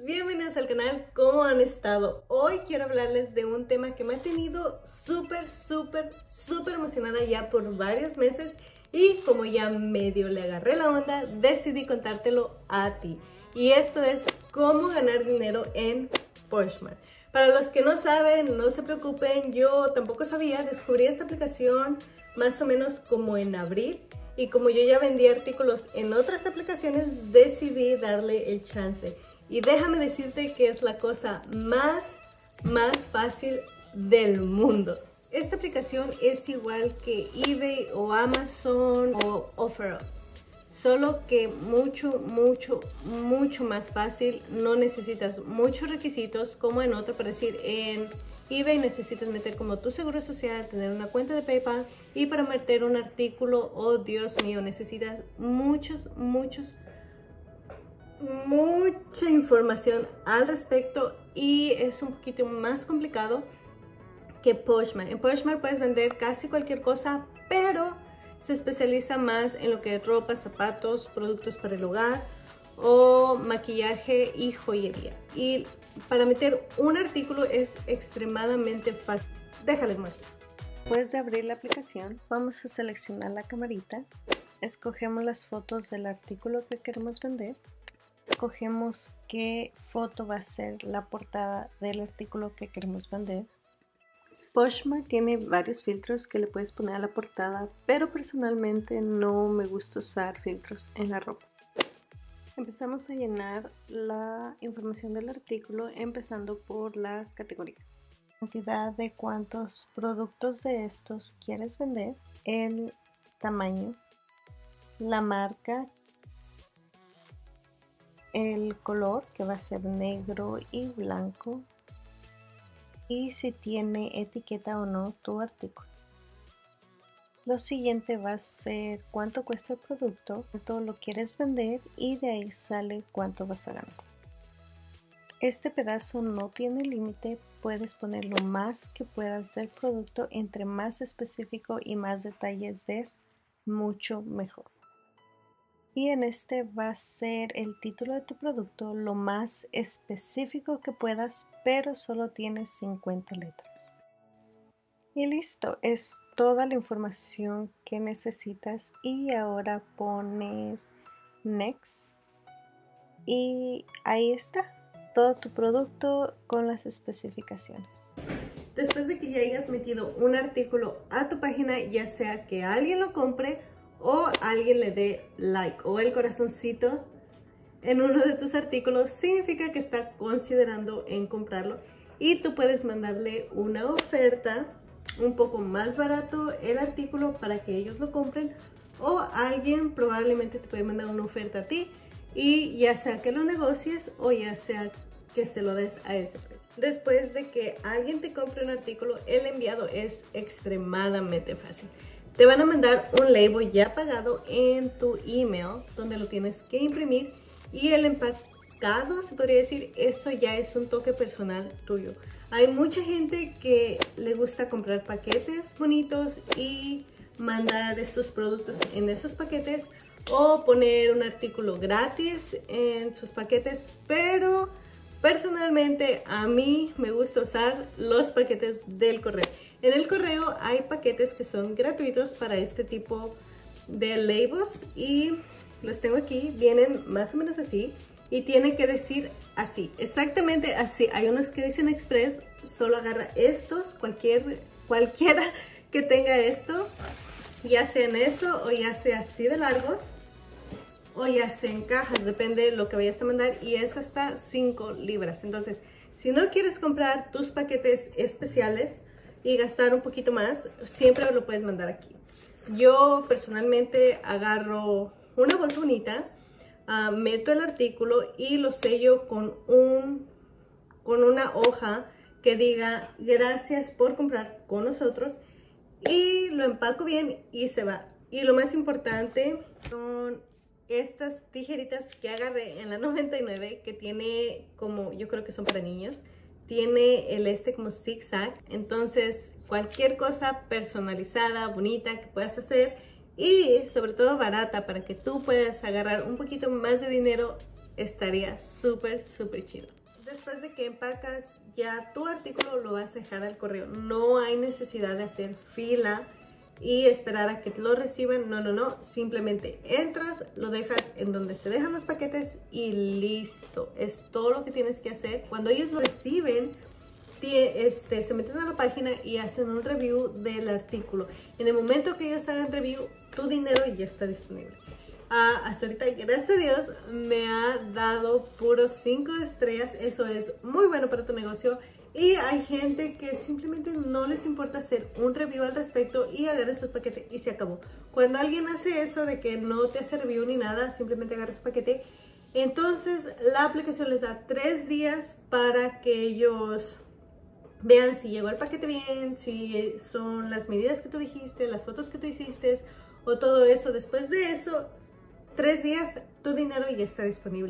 bienvenidos al canal. ¿Cómo han estado? Hoy quiero hablarles de un tema que me ha tenido súper emocionada ya por varios meses, y como ya medio le agarré la onda, decidí contártelo a ti. Y esto es cómo ganar dinero en Poshmark. Para los que no saben, no se preocupen, yo tampoco sabía. Descubrí esta aplicación más o menos como en abril, y como yo ya vendí artículos en otras aplicaciones, decidí darle el chance. Y déjame decirte que es la cosa más fácil del mundo. Esta aplicación es igual que eBay o Amazon o OfferUp, solo que mucho más fácil. No necesitas muchos requisitos como en otro. Para decir, en eBay necesitas meter como tu seguro social, tener una cuenta de PayPal, y para meter un artículo, oh Dios mío, necesitas mucha información al respecto, y es un poquito más complicado que Poshmark. En Poshmark puedes vender casi cualquier cosa, pero se especializa más en lo que es ropa, zapatos, productos para el hogar o maquillaje y joyería. Y para meter un artículo es extremadamente fácil. Déjales muestro. Después de abrir la aplicación, vamos a seleccionar la camarita, escogemos las fotos del artículo que queremos vender, escogemos qué foto va a ser la portada del artículo que queremos vender. Poshmark tiene varios filtros que le puedes poner a la portada, pero personalmente no me gusta usar filtros en la ropa. Empezamos a llenar la información del artículo, empezando por la categoría, cantidad de cuántos productos de estos quieres vender, el tamaño, la marca, el color, que va a ser negro y blanco, y si tiene etiqueta o no tu artículo. Lo siguiente va a ser cuánto cuesta el producto, cuánto lo quieres vender, y de ahí sale cuánto vas a ganar. Este pedazo no tiene límite, puedes poner lo más que puedas del producto. Entre más específico y más detalles des, mucho mejor. Y en este va a ser el título de tu producto, lo más específico que puedas, pero solo tienes 50 letras. Y listo, es toda la información que necesitas. Y ahora pones Next. Y ahí está, todo tu producto con las especificaciones. Después de que ya hayas metido un artículo a tu página, ya sea que alguien lo compre o alguien le dé like o el corazoncito en uno de tus artículos, significa que está considerando en comprarlo, y tú puedes mandarle una oferta un poco más barato el artículo para que ellos lo compren, o alguien probablemente te puede mandar una oferta a ti, y ya sea que lo negocies o ya sea que se lo des a ese precio. Después de que alguien te compre un artículo, el enviado es extremadamente fácil. Te van a mandar un label ya pagado en tu email, donde lo tienes que imprimir, y el empacado, se podría decir, eso ya es un toque personal tuyo. Hay mucha gente que le gusta comprar paquetes bonitos y mandar estos productos en esos paquetes, o poner un artículo gratis en sus paquetes, pero personalmente a mí me gusta usar los paquetes del correo. En el correo hay paquetes que son gratuitos para este tipo de labels, y los tengo aquí. Vienen más o menos así y tiene que decir así, exactamente así. Hay unos que dicen Express, solo agarra estos, cualquiera que tenga esto, ya sea en eso o ya sea así de largos, o ya sea en cajas, depende de lo que vayas a mandar, y es hasta 5 libras. Entonces, si no quieres comprar tus paquetes especiales y gastar un poquito más, siempre lo puedes mandar aquí. Yo personalmente agarro una bolsa bonita, meto el artículo y lo sello con una hoja que diga gracias por comprar con nosotros, y lo empaco bien y se va. Y lo más importante son estas tijeritas que agarré en la 99, que tiene como, yo creo que son para niños, tiene el como zigzag. Entonces cualquier cosa personalizada, bonita que puedas hacer, y sobre todo barata, para que tú puedas agarrar un poquito más de dinero, estaría súper chido. después de que empacas ya tu artículo lo vas a dejar al correo. No hay necesidad de hacer fila y esperar a que lo reciban. No, simplemente entras, lo dejas en donde se dejan los paquetes y listo. Es todo lo que tienes que hacer. Cuando ellos lo reciben, se meten a la página y hacen un review del artículo. En el momento que ellos hagan review, tu dinero ya está disponible. Hasta ahorita, gracias a Dios, me ha dado puros 5 estrellas. Eso es muy bueno para tu negocio. Y hay gente que simplemente no les importa hacer un review al respecto y agarra sus paquetes y se acabó. Cuando alguien hace eso de que no te hace review ni nada, simplemente agarra su paquete, entonces la aplicación les da 3 días para que ellos vean si llegó el paquete bien, si son las medidas que tú dijiste, las fotos que tú hiciste o todo eso. Después de eso, 3 días, tu dinero ya está disponible.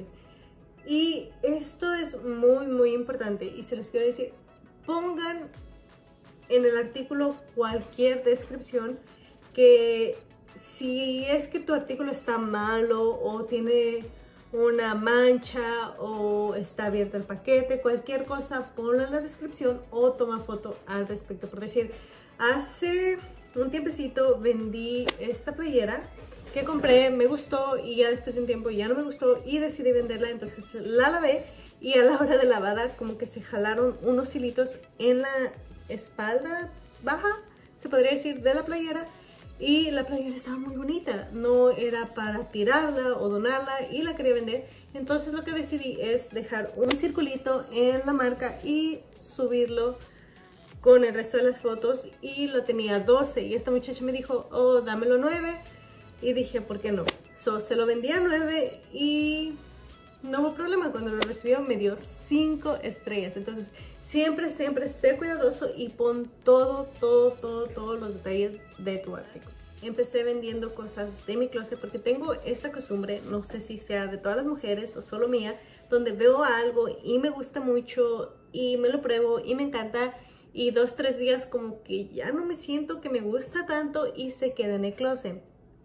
Y esto es muy importante y se los quiero decir, pongan en el artículo cualquier descripción que si es que tu artículo está malo o tiene una mancha o está abierto el paquete, cualquier cosa, ponlo en la descripción o toma foto al respecto. Por decir, hace un tiempecito vendí esta playera que compré, me gustó y ya después de un tiempo ya no me gustó y decidí venderla. Entonces la lavé y a la hora de lavada como que se jalaron unos hilitos en la espalda baja, se podría decir, de la playera. Y la playera estaba muy bonita, no era para tirarla o donarla y la quería vender. Entonces lo que decidí es dejar un circulito en la marca y subirlo con el resto de las fotos. Y lo tenía 12 y esta muchacha me dijo, oh, dámelo 9. Y dije, ¿por qué no? Se lo vendí a 9 y no hubo problema. Cuando lo recibió me dio 5 estrellas. Entonces siempre sé cuidadoso y pon todos los detalles de tu artículo. Empecé vendiendo cosas de mi closet porque tengo esa costumbre, no sé si sea de todas las mujeres o solo mía, donde veo algo y me gusta mucho y me lo pruebo y me encanta y 2-3 días como que ya no me siento que me gusta tanto y se queda en el closet.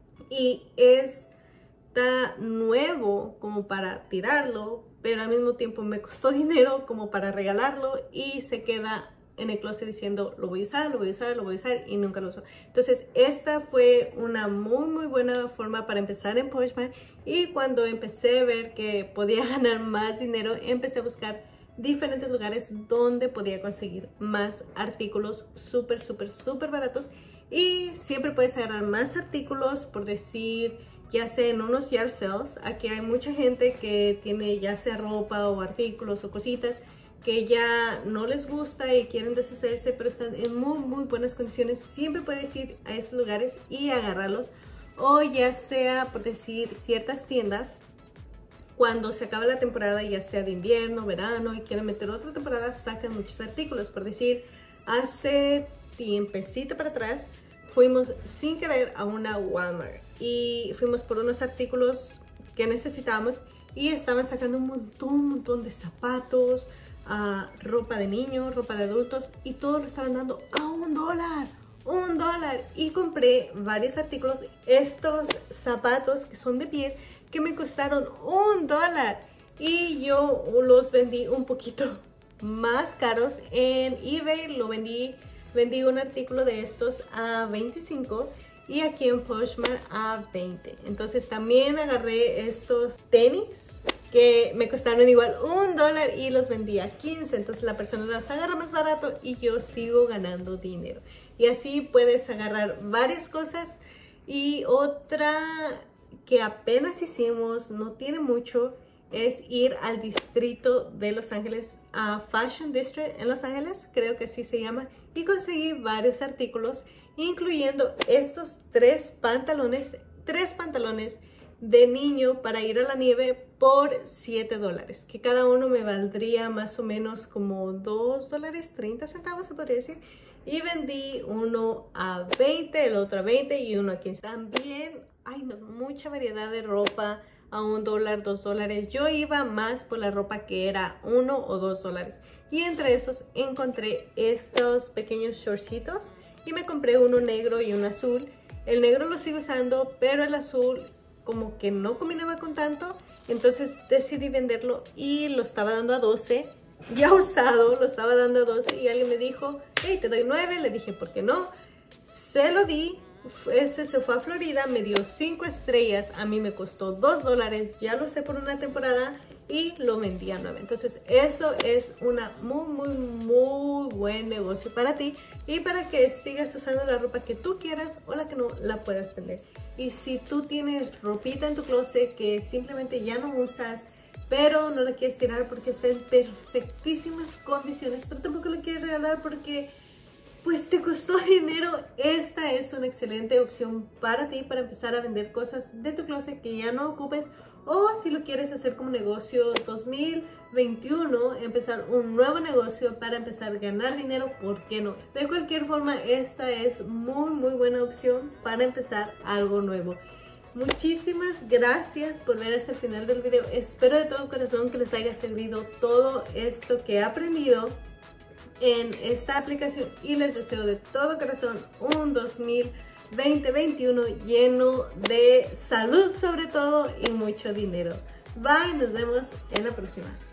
Y está nuevo como para tirarlo, pero al mismo tiempo me costó dinero como para regalarlo y se queda en el closet diciendo lo voy a usar, lo voy a usar, lo voy a usar y nunca lo uso. Entonces esta fue una muy buena forma para empezar en Poshmark. Y cuando empecé a ver que podía ganar más dinero, empecé a buscar diferentes lugares donde podía conseguir más artículos súper baratos. Y siempre puedes agarrar más artículos, por decir, ya sea en unos yard sales. Aquí hay mucha gente que tiene ya sea ropa o artículos o cositas que ya no les gusta y quieren deshacerse, pero están en muy buenas condiciones. Siempre puedes ir a esos lugares y agarrarlos. O ya sea, por decir, ciertas tiendas, cuando se acaba la temporada, ya sea de invierno, verano, y quieren meter otra temporada, sacan muchos artículos. Por decir, hace tiempecito para atrás, fuimos sin querer a una Walmart y fuimos por unos artículos que necesitábamos y estaban sacando un montón de zapatos, ropa de niños, ropa de adultos, y todo lo estaban dando a $1. Y compré varios artículos, estos zapatos que son de piel, que me costaron $1 y yo los vendí un poquito más caros en eBay. Vendí un artículo de estos a 25 y aquí en Poshmark a 20. Entonces también agarré estos tenis que me costaron igual $1 y los vendí a 15. Entonces la persona los agarra más barato y yo sigo ganando dinero. Y así puedes agarrar varias cosas. Y otra que apenas hicimos, no tiene mucho, es ir al distrito de Los Ángeles, a Fashion District en Los Ángeles, creo que así se llama, y conseguí varios artículos, incluyendo estos 3 pantalones de niño para ir a la nieve por $7, que cada uno me valdría más o menos como $2.30 se podría decir, y vendí uno a 20, el otro a 20 y uno a 15. También hay mucha variedad de ropa a $1, $2. Yo iba más por la ropa que era $1 o $2. Y entre esos encontré estos pequeños shortcitos y me compré uno negro y uno azul. El negro lo sigo usando, pero el azul como que no combinaba con tanto. Entonces decidí venderlo y lo estaba dando a 12. ya usado, lo estaba dando a 12 y alguien me dijo, hey, te doy 9, le dije, ¿por qué no? Se lo di, ese se fue a Florida, me dio 5 estrellas, a mí me costó $2, ya lo usé por una temporada y lo vendí a 9. Entonces eso es una muy buen negocio para ti y para que sigas usando la ropa que tú quieras o la que no la puedas vender. Y si tú tienes ropita en tu closet que simplemente ya no usas, pero no la quieres tirar porque está en perfectísimas condiciones, pero tampoco la quieres regalar porque pues te costó dinero, esta es una excelente opción para ti para empezar a vender cosas de tu closet que ya no ocupes, o si lo quieres hacer como negocio 2021, empezar un nuevo negocio para empezar a ganar dinero, ¿por qué no? De cualquier forma, esta es muy buena opción para empezar algo nuevo. Muchísimas gracias por ver hasta el final del video. Espero de todo corazón que les haya servido todo esto que he aprendido en esta aplicación y les deseo de todo corazón un 2021 lleno de salud sobre todo y mucho dinero. Bye, nos vemos en la próxima.